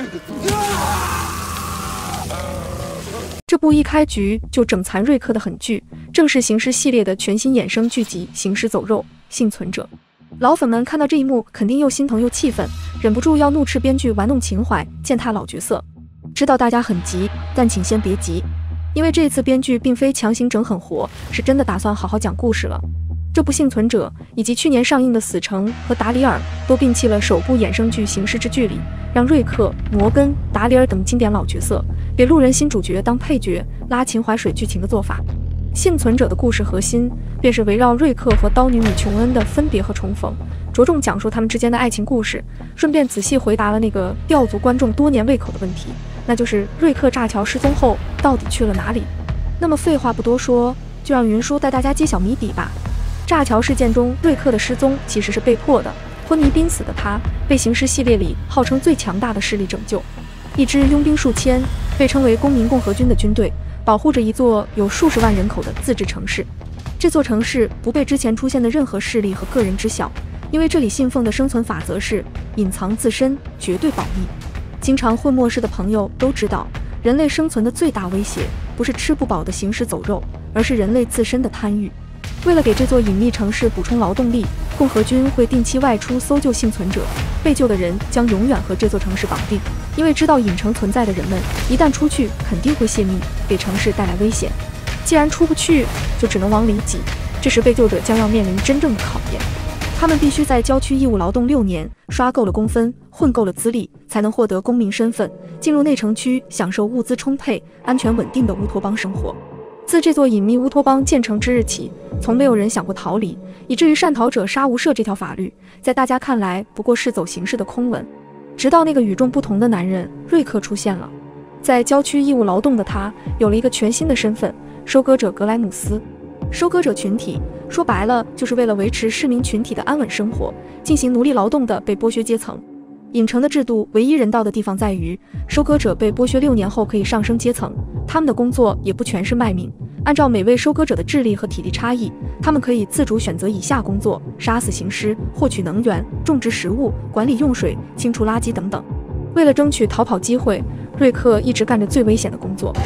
这部一开局就整残瑞克的狠剧，正是行尸系列的全新衍生剧集《行尸走肉：幸存者》。老粉们看到这一幕，肯定又心疼又气愤，忍不住要怒斥编剧玩弄情怀，践踏老角色。知道大家很急，但请先别急，因为这次编剧并非强行整狠活，是真的打算好好讲故事了。这部《幸存者》以及去年上映的《死城》和《达里尔》都摒弃了首部衍生剧《刑事之剧》里让瑞克、摩根、达里尔等经典老角色给路人新主角当配角拉秦淮水剧情的做法。幸存者的故事核心便是围绕瑞克和刀女米琼恩的分别和重逢，着重讲述他们之间的爱情故事，顺便仔细回答了那个吊足观众多年胃口的问题，那就是瑞克炸桥失踪后到底去了哪里。那么废话不多说，就让云叔带大家揭晓谜底吧。炸桥事件中，瑞克的失踪其实是被迫的，昏迷濒死的他被刑事系列里号称最强大的势力拯救，一支拥兵数千、被称为公民共和军的军队，保护着一座有数十万人口的自治城市。这座城市不被之前出现的任何势力和个人知晓，因为这里信奉的生存法则是隐藏自身，绝对保密。经常混末世的朋友都知道，人类生存的最大威胁不是吃不饱的行尸走肉，而是人类自身的贪欲。为了给这座隐秘城市补充劳动力，共和军会定期外出搜救幸存者，被救的人将永远和这座城市绑定，因为知道隐城存在的人们一旦出去肯定会泄密，给城市带来危险。既然出不去，就只能往里挤，这时被救者将要面临真正的考验。他们必须在郊区义务劳动6年，刷够了工分，混够了资历，才能获得公民身份，进入内城区享受物资充沛、安全稳定的乌托邦生活。自这座隐秘乌托邦建成之日起，从没有人想过逃离，以至于善逃者杀无赦这条法律，在大家看来不过是走形式的空文。直到那个与众不同的男人瑞克出现了，在郊区义务劳动的他有了一个全新的身份——收割者格莱姆斯。收割者群体说白了就是为了维持市民群体的安稳生活，进行奴隶劳动的被剥削阶层。隐城的制度唯一人道的地方在于，收割者被剥削6年后可以上升阶层，他们的工作也不全是卖命。按照每位收割者的智力和体力差异，他们可以自主选择以下工作：杀死行尸、获取能源、种植食物、管理用水、清除垃圾等等。为了争取逃跑机会，瑞克一直干着最危险的工作。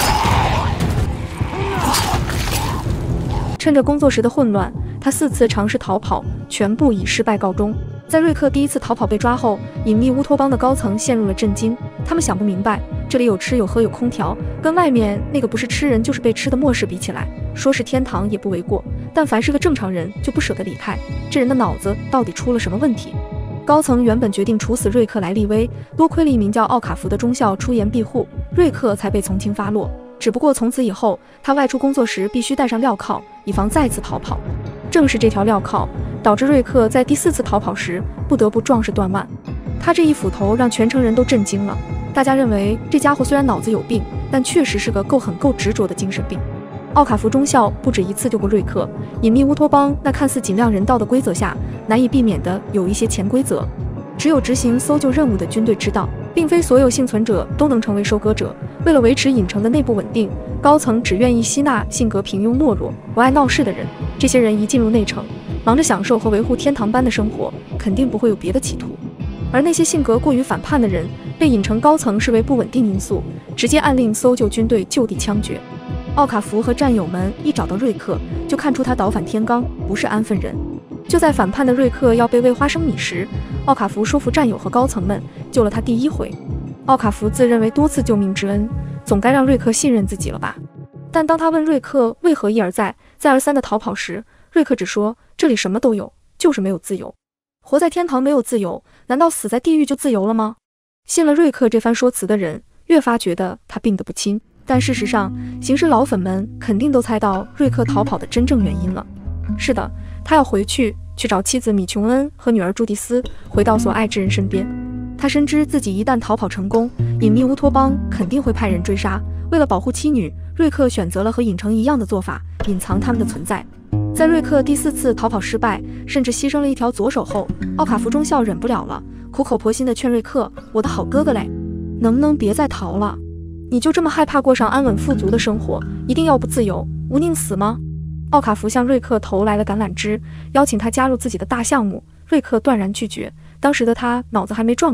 趁着工作时的混乱，他4次尝试逃跑，全部以失败告终。在瑞克第一次逃跑被抓后，隐秘乌托邦的高层陷入了震惊，他们想不明白，这里有吃有喝有空调，跟外面那个不是吃人就是被吃的末世比起来，说是天堂也不为过。但凡是个正常人就不舍得离开，这人的脑子到底出了什么问题？高层原本决定处死瑞克莱利威，多亏了一名叫奥卡福的中校出言庇护，瑞克才被从轻发落。只不过从此以后，他外出工作时必须带上镣铐，以防再次逃跑。正是这条镣铐导致瑞克在第4次逃跑时不得不壮士断腕。他这一斧头让全城人都震惊了，大家认为这家伙虽然脑子有病，但确实是个够狠够执着的精神病。奥卡福中校不止一次救过瑞克，隐秘乌托邦那看似尽量人道的规则下，难以避免的有一些潜规则，只有执行搜救任务的军队知道，并非所有幸存者都能成为收割者。为了维持隐城的内部稳定，高层只愿意吸纳性格平庸懦弱、不爱闹事的人。这些人一进入内城，忙着享受和维护天堂般的生活，肯定不会有别的企图。而那些性格过于反叛的人，被隐城高层视为不稳定因素，直接暗令搜救军队就地枪决。奥卡福和战友们一找到瑞克，就看出他倒反天罡，不是安分人。就在反叛的瑞克要被喂花生米时，奥卡福说服战友和高层们救了他第1回。奥卡福自认为多次救命之恩，总该让瑞克信任自己了吧？但当他问瑞克为何一而再、再而三的逃跑时，瑞克只说这里什么都有，就是没有自由。活在天堂没有自由，难道死在地狱就自由了吗？信了瑞克这番说辞的人，越发觉得他病得不轻。但事实上，刑事老粉们肯定都猜到瑞克逃跑的真正原因了。是的，他要回去找妻子米琼恩和女儿朱迪斯，回到所爱之人身边。他深知自己一旦逃跑成功，隐秘乌托邦肯定会派人追杀。为了保护妻女，瑞克选择了和隐城一样的做法，隐藏他们的存在。在瑞克第4次逃跑失败，甚至牺牲了一条左手后，奥卡福中校忍不了了，苦口婆心地劝瑞克：“我的好哥哥嘞，能不能别再逃了？你就这么害怕过上安稳富足的生活，一定要不自由，无宁死吗？”奥卡福向瑞克投来了橄榄枝，邀请他加入自己的大项目。瑞克断然拒绝。当时的他脑子还没转过来，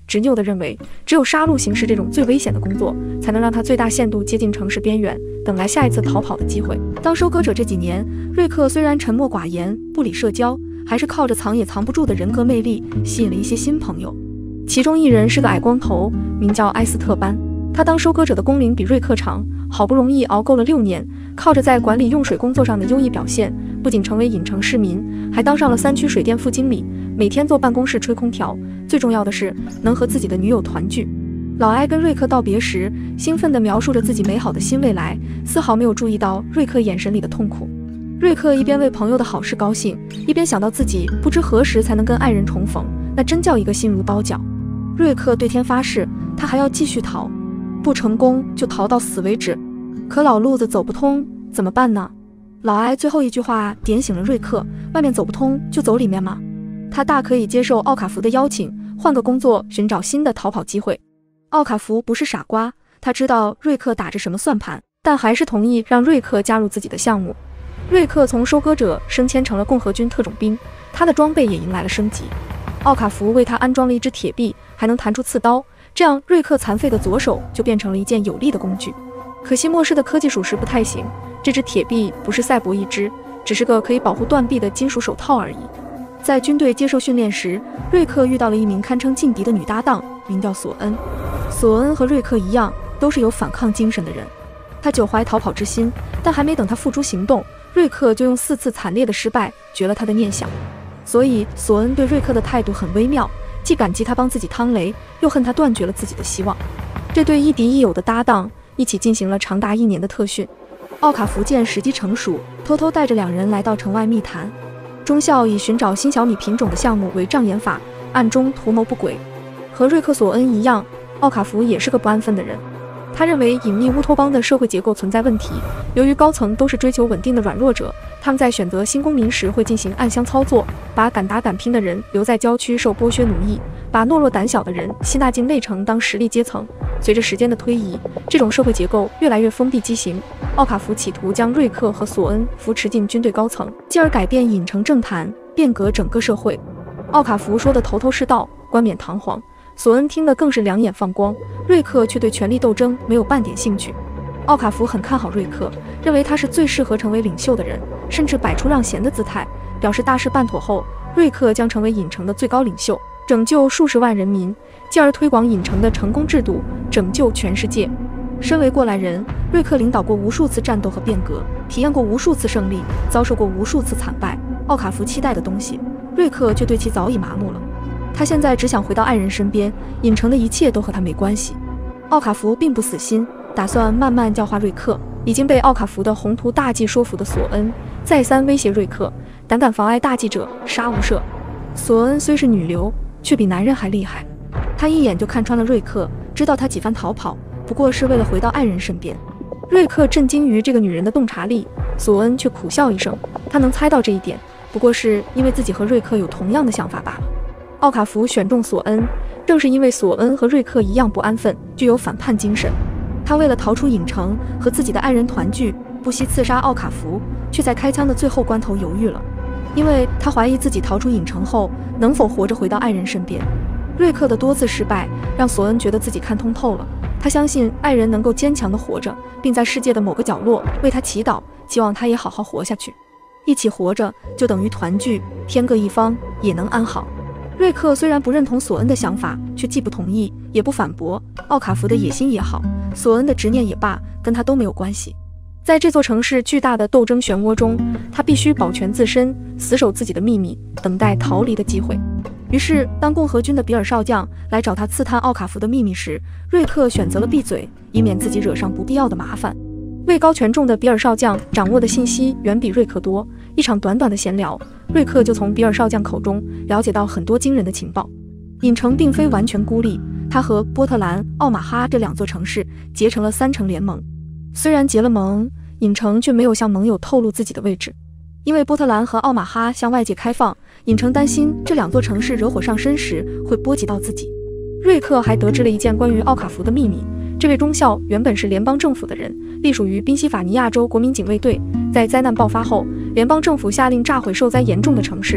执拗地认为，只有杀戮刑事这种最危险的工作，才能让他最大限度接近城市边缘，等来下一次逃跑的机会。当收割者这几年，瑞克虽然沉默寡言，不理社交，还是靠着藏也藏不住的人格魅力，吸引了一些新朋友。其中一人是个矮光头，名叫埃斯特班。他当收割者的工龄比瑞克长，好不容易熬够了6年，靠着在管理用水工作上的优异表现，不仅成为隐城市民，还当上了3区水电副经理，每天坐办公室吹空调。最重要的是，能和自己的女友团聚。老埃跟瑞克道别时，兴奋地描述着自己美好的新未来，丝毫没有注意到瑞克眼神里的痛苦。瑞克一边为朋友的好事高兴，一边想到自己不知何时才能跟爱人重逢，那真叫一个心如刀绞。瑞克对天发誓，他还要继续逃，不成功就逃到死为止。可老路子走不通，怎么办呢？老埃最后一句话点醒了瑞克，外面走不通就走里面吗？他大可以接受奥卡福的邀请，换个工作，寻找新的逃跑机会。奥卡福不是傻瓜，他知道瑞克打着什么算盘，但还是同意让瑞克加入自己的项目。瑞克从收割者升迁成了共和军特种兵，他的装备也迎来了升级。奥卡福为他安装了一支铁臂，还能弹出刺刀，这样瑞克残废的左手就变成了一件有力的工具。可惜末世的科技属实不太行，这支铁臂不是赛博一只，只是个可以保护断臂的金属手套而已。在军队接受训练时，瑞克遇到了一名堪称劲敌的女搭档，名叫索恩。索恩和瑞克一样，都是有反抗精神的人。他久怀逃跑之心，但还没等他付诸行动，瑞克就用4次惨烈的失败绝了他的念想。所以索恩对瑞克的态度很微妙，既感激他帮自己趟雷，又恨他断绝了自己的希望。这对亦敌亦友的搭档一起进行了长达1年的特训。奥卡福见时机成熟，偷偷带着2人来到城外密谈。中校以寻找新小米品种的项目为障眼法，暗中图谋不轨。和瑞克·索恩一样，奥卡福也是个不安分的人。他认为隐秘乌托邦的社会结构存在问题，由于高层都是追求稳定的软弱者，他们在选择新公民时会进行暗箱操作，把敢打敢拼的人留在郊区受剥削奴役，把懦弱胆小的人吸纳进内城当实力阶层。随着时间的推移，这种社会结构越来越封闭畸形。奥卡福企图将瑞克和索恩扶持进军队高层，进而改变隐城政坛，变革整个社会。奥卡福说的头头是道，冠冕堂皇，索恩听得更是两眼放光，瑞克却对权力斗争没有半点兴趣。奥卡福很看好瑞克，认为他是最适合成为领袖的人，甚至摆出让贤的姿态，表示大事办妥后，瑞克将成为隐城的最高领袖，拯救数十万人民，进而推广隐城的成功制度，拯救全世界。身为过来人，瑞克领导过无数次战斗和变革，体验过无数次胜利，遭受过无数次惨败。奥卡福期待的东西，瑞克却对其早已麻木了。他现在只想回到爱人身边，隐城的一切都和他没关系。奥卡福并不死心，打算慢慢教化瑞克。已经被奥卡福的宏图大计说服的索恩，再三威胁瑞克，胆敢妨碍大计者，杀无赦。索恩虽是女流，却比男人还厉害。他一眼就看穿了瑞克，知道他几番逃跑不过是为了回到爱人身边。瑞克震惊于这个女人的洞察力，索恩却苦笑一声，他能猜到这一点，不过是因为自己和瑞克有同样的想法罢了。奥卡福选中索恩，正是因为索恩和瑞克一样不安分，具有反叛精神。他为了逃出隐城，和自己的爱人团聚，不惜刺杀奥卡福，却在开枪的最后关头犹豫了，因为他怀疑自己逃出隐城后能否活着回到爱人身边。瑞克的多次失败让索恩觉得自己看通透了，他相信爱人能够坚强地活着，并在世界的某个角落为他祈祷，希望他也好好活下去。一起活着就等于团聚，天各一方也能安好。瑞克虽然不认同索恩的想法，却既不同意也不反驳。奥卡福的野心也好，索恩的执念也罢，跟他都没有关系。在这座城市巨大的斗争漩涡中，他必须保全自身，死守自己的秘密，等待逃离的机会。于是当共和军的比尔少将来找他刺探奥卡福的秘密时，瑞克选择了闭嘴，以免自己惹上不必要的麻烦。位高权重的比尔少将掌握的信息远比瑞克多，一场短短的闲聊，瑞克就从比尔少将口中了解到很多惊人的情报。隐城并非完全孤立，他和波特兰、奥马哈这2座城市结成了3城联盟。虽然结了盟，隐城却没有向盟友透露自己的位置，因为波特兰和奥马哈向外界开放，隐城担心这2座城市惹火上身时会波及到自己。瑞克还得知了一件关于奥卡福的秘密，这位中校原本是联邦政府的人，隶属于宾夕法尼亚州国民警卫队。在灾难爆发后，联邦政府下令炸毁受灾严重的城市，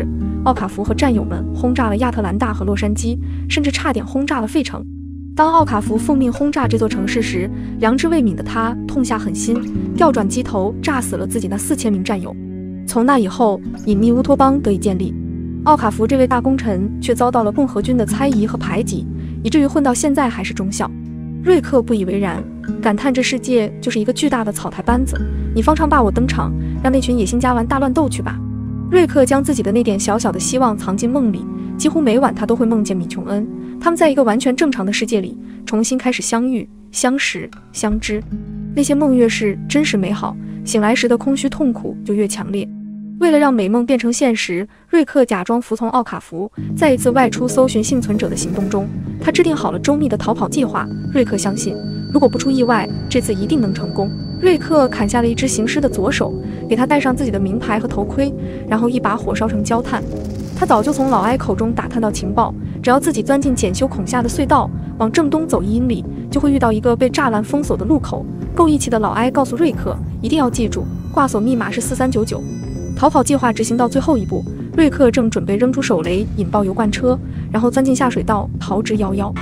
奥卡福和战友们轰炸了亚特兰大和洛杉矶，甚至差点轰炸了费城。当奥卡福奉命轰炸这座城市时，良知未泯的他痛下狠心，调转机头炸死了自己那4000名战友。从那以后，隐秘乌托邦得以建立。奥卡福这位大功臣却遭到了共和军的猜疑和排挤，以至于混到现在还是中校。瑞克不以为然，感叹这世界就是一个巨大的草台班子，你方唱罢我登场，让那群野心家玩大乱斗去吧。瑞克将自己的那点小小的希望藏进梦里，几乎每晚他都会梦见米琼恩，他们在一个完全正常的世界里重新开始相遇、相识、相知。那些梦越是真实美好，醒来时的空虚痛苦就越强烈。为了让美梦变成现实，瑞克假装服从奥卡福，在一次外出搜寻幸存者的行动中，他制定好了周密的逃跑计划。瑞克相信，如果不出意外，这次一定能成功。瑞克砍下了一只行尸的左手，给他戴上自己的名牌和头盔，然后一把火烧成焦炭。他早就从老埃口中打探到情报，只要自己钻进检修孔下的隧道，往正东走1英里，就会遇到一个被栅栏封锁的路口。够义气的老埃告诉瑞克，一定要记住，挂锁密码是4399。逃跑计划执行到最后一步，瑞克正准备扔出手雷引爆油罐车，然后钻进下水道逃之夭夭。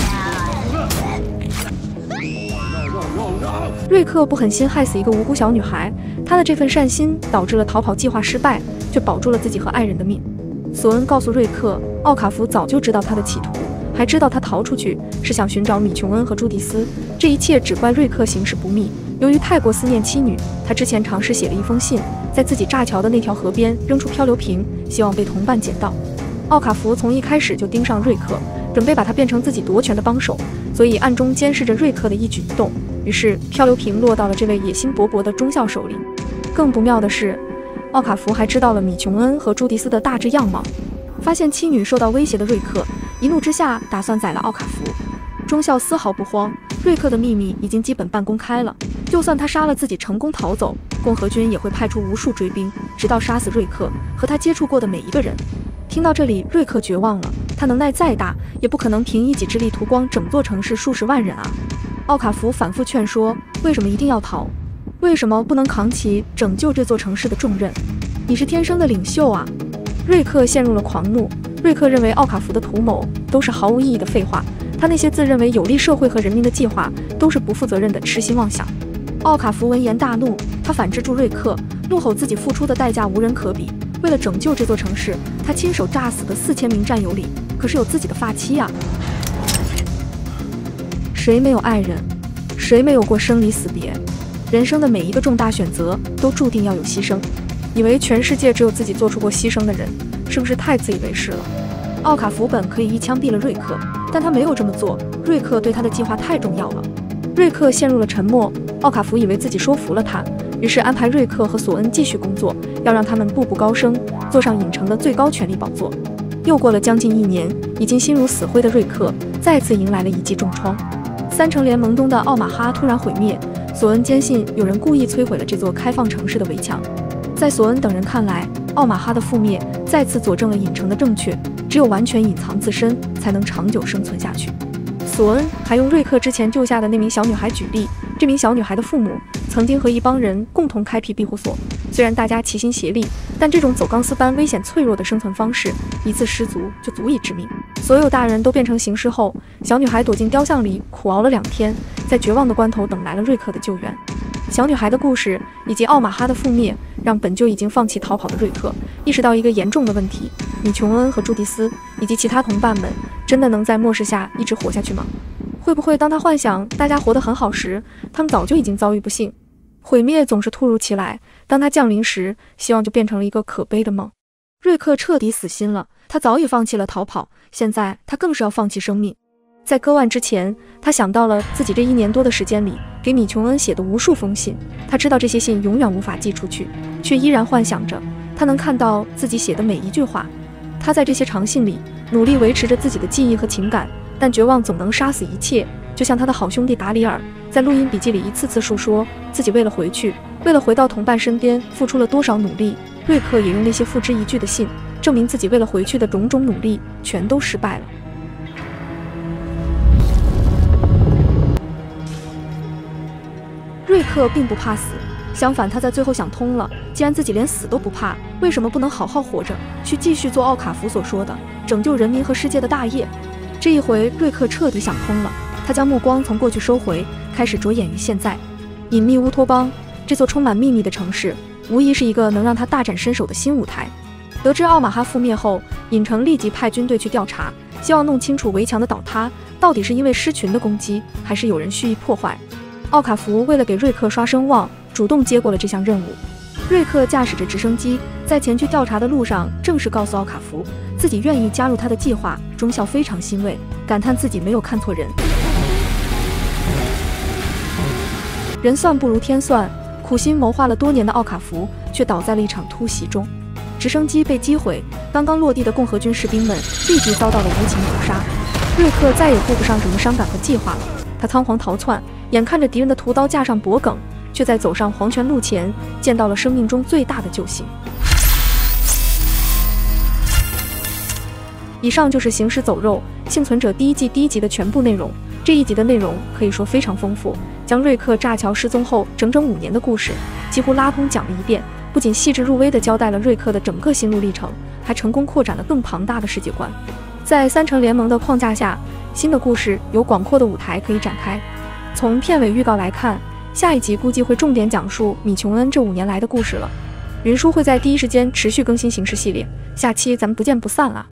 瑞克不狠心害死一个无辜小女孩，他的这份善心导致了逃跑计划失败，却保住了自己和爱人的命。索恩告诉瑞克，奥卡福早就知道他的企图，还知道他逃出去是想寻找米琼恩和朱迪斯，这一切只怪瑞克行事不密。由于太过思念妻女，他之前尝试写了一封信，在自己炸桥的那条河边扔出漂流瓶，希望被同伴捡到。奥卡福从一开始就盯上瑞克，准备把他变成自己夺权的帮手，所以暗中监视着瑞克的一举一动。于是漂流瓶落到了这位野心勃勃的中校手里。更不妙的是，奥卡福还知道了米琼恩和朱迪斯的大致样貌。发现妻女受到威胁的瑞克一怒之下打算宰了奥卡福。中校丝毫不慌，瑞克的秘密已经基本半公开了，就算他杀了自己成功逃走，共和军也会派出无数追兵，直到杀死瑞克和他接触过的每一个人。听到这里，瑞克绝望了，他能耐再大，也不可能凭一己之力屠光整座城市数十万人啊！奥卡福反复劝说，为什么一定要逃？为什么不能扛起拯救这座城市的重任？你是天生的领袖啊！瑞克陷入了狂怒。瑞克认为奥卡福的图谋都是毫无意义的废话，他那些自认为有利社会和人民的计划都是不负责任的痴心妄想。奥卡福闻言大怒，他反制住瑞克，怒吼自己付出的代价无人可比。为了拯救这座城市，他亲手炸死的4000名战友里，可是有自己的发妻啊！谁没有爱人？谁没有过生离死别？人生的每一个重大选择都注定要有牺牲。以为全世界只有自己做出过牺牲的人，是不是太自以为是了？奥卡福本可以一枪毙了瑞克，但他没有这么做。瑞克对他的计划太重要了。瑞克陷入了沉默。奥卡福以为自己说服了他，于是安排瑞克和索恩继续工作，要让他们步步高升，坐上影城的最高权力宝座。又过了将近1年，已经心如死灰的瑞克再次迎来了一记重创。3城联盟中的奥马哈突然毁灭，索恩坚信有人故意摧毁了这座开放城市的围墙。在索恩等人看来，奥马哈的覆灭再次佐证了影城的正确，只有完全隐藏自身，才能长久生存下去。索恩还用瑞克之前救下的那名小女孩举例，这名小女孩的父母曾经和一帮人共同开辟庇护所，虽然大家齐心协力，但这种走钢丝般危险脆弱的生存方式，一次失足就足以致命。所有大人都变成行尸后，小女孩躲进雕像里苦熬了2天，在绝望的关头等来了瑞克的救援。小女孩的故事以及奥马哈的覆灭，让本就已经放弃逃跑的瑞克意识到一个严重的问题：米琼恩和朱迪斯以及其他同伴们真的能在末世下一直活下去吗？会不会当他幻想大家活得很好时，他们早就已经遭遇不幸？毁灭总是突如其来，当他降临时，希望就变成了一个可悲的梦。瑞克彻底死心了，他早已放弃了逃跑，现在他更是要放弃生命。在割腕之前，他想到了自己这1年多的时间里给米琼恩写的无数封信，他知道这些信永远无法寄出去，却依然幻想着他能看到自己写的每一句话。他在这些长信里努力维持着自己的记忆和情感，但绝望总能杀死一切。就像他的好兄弟达里尔在录音笔记里一次次述说自己为了回去，为了回到同伴身边付出了多少努力。瑞克也用那些付之一炬的信证明自己为了回去的种种努力全都失败了。瑞克并不怕死， 相反，他在最后想通了，既然自己连死都不怕，为什么不能好好活着，去继续做奥卡福所说的拯救人民和世界的大业？这一回，瑞克彻底想通了，他将目光从过去收回，开始着眼于现在。隐秘乌托邦，这座充满秘密的城市，无疑是一个能让他大展身手的新舞台。得知奥马哈覆灭后，尹城立即派军队去调查，希望弄清楚围墙的倒塌到底是因为狮群的攻击，还是有人蓄意破坏。奥卡福为了给瑞克刷声望，主动接过了这项任务。瑞克驾驶着直升机，在前去调查的路上，正式告诉奥卡福自己愿意加入他的计划，中校非常欣慰，感叹自己没有看错人。人算不如天算，苦心谋划了多年的奥卡福却倒在了一场突袭中。直升机被击毁，刚刚落地的共和军士兵们立即遭到了无情屠杀。瑞克再也顾不上什么伤感和计划了，他仓皇逃窜，眼看着敌人的屠刀架上脖梗，却在走上黄泉路前见到了生命中最大的救星。以上就是《行尸走肉：幸存者》第1季第1集的全部内容。这一集的内容可以说非常丰富，将瑞克炸桥失踪后整整5年的故事几乎拉通讲了一遍，不仅细致入微地交代了瑞克的整个心路历程，还成功扩展了更庞大的世界观。在3城联盟的框架下，新的故事有广阔的舞台可以展开。从片尾预告来看，下一集估计会重点讲述米琼恩这5年来的故事了。云叔会在第一时间持续更新行事系列，下期咱们不见不散啊！